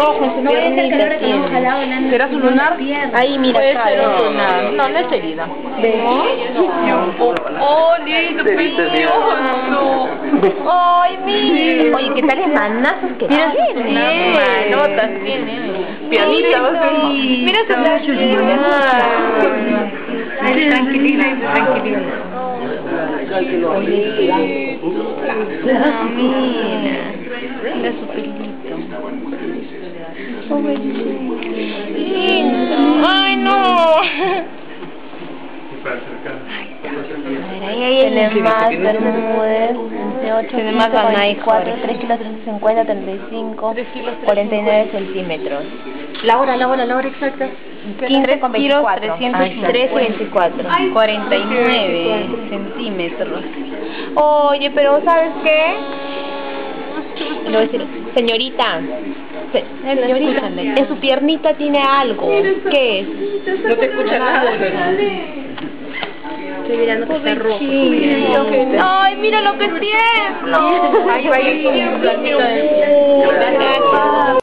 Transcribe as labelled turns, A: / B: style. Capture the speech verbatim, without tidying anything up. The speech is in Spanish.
A: rojo en su piernita tiene. ¿Será su lunar? Ahí, mira, puede ser un lunar. No, no es herida. Oh, lindo, precioso. Ay, mira. Oye, ¿qué tales manazos que tiene? Mira, manotas tiene. Piernita, va a ser. Mira su tranquilidad. Tranquilina y tranquilina. Ah, mira. Mira su pelito. Lindo. Ay, no. Ahí hay tiene más Bermúdez, tiene más cuatro, tres kilos trescientos cincuenta, treinta y cinco, cuarenta y nueve centímetros. La hora, la hora, la hora exacta. quince con veinticuatro. trece, veinticuatro. cuarenta y nueve centímetros. Oye, pero ¿sabes qué? Le voy a decir, señorita, se, señorita, en su piernita tiene algo. ¿Qué es? No te escucha nada. Estoy mirando que está rojo. Ay, mira lo que es tierno. Ahí va a ir con un platito de